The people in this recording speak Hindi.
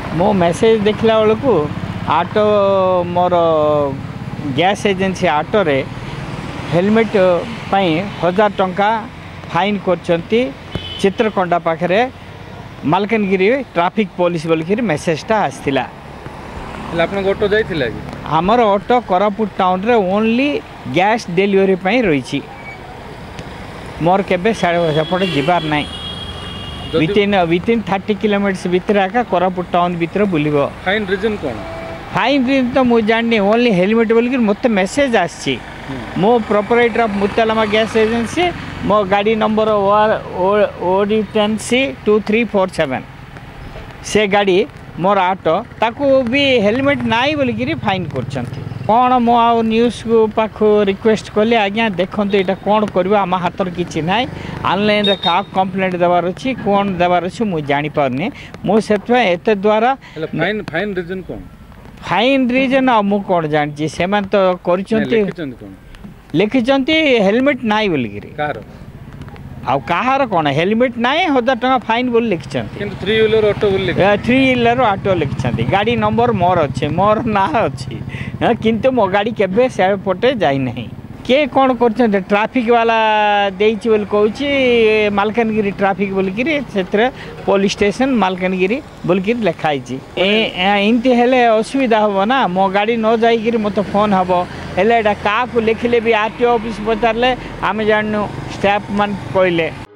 मो मेसेज देखला बेलू ऑटो मोर गैस एजेंसी ऑटो रे हेलमेट पाई 1000 टंका फाइन करचंती चित्रकोंडा पाखरे मालकानगिरी ट्रैफिक पुलिस बोलिक मेसेजटा आसला। ऑटो जाइथिला कि हमर ऑटो कोरापुट टाउन रे ओनली गैस डिलीवरी पाई रही मोर केबे सेपटे जीवार ना विथिन 30 किलोमीटर्स भितर आका कोरापुट टाउन भितर बुलिबो। फाइन रीजन कोन? फाइन रीजन तो मुझे जानी ओनली हेलमेट बोलिक मत मेसेज आसी मो प्रोपराइटर ऑफ मुतालामा गैस एजेंसी मो गाड़ी नंबर OD10C 2347 से गाड़ी मोर ऑटो ताकू भी हेलमेट नाई बोलिकी फाइन करछंती। कौन मो आ न्यूज को पाख रिक्वेस्ट कले आज्ञा देखो यहाँ कौन कर आम हाथ किसी ना ऑनलाइन रे का कंप्लेंट देवार अच्छी कौन देवार अच्छी मुझे जानीपारनी मुझे एत द्वारा फाइन फाइन रीजन कौन? फाइन रीजन आ मु कौन जानी से तो लिखिंट हेलमेट नाई बोलिकी आउ कहार कौन हेलमेट नाई 1000 टंका फाइन बोली लिखिंट। 3 व्हीलर ऑटो लिखिंट गाड़ी नंबर मोर अच्छे मोर ना अच्छी किंतु मो गाड़ी केबे से पटे जाई नहीं के कौन कर ट्रैफिक वाला देइछि बोल कहूँ मालकानगिरी ट्रैफिक बोलिकी से पुलिस स्टेशन मालकानगिरी बोलिकी लिखाई एमती हेले असुविधा हम ना मो गाड़ी न जाइए मत फोन हम हेले क्या लिखले भी RTO ऑफिस पचारे आम जानू स्टाफ मान कहले।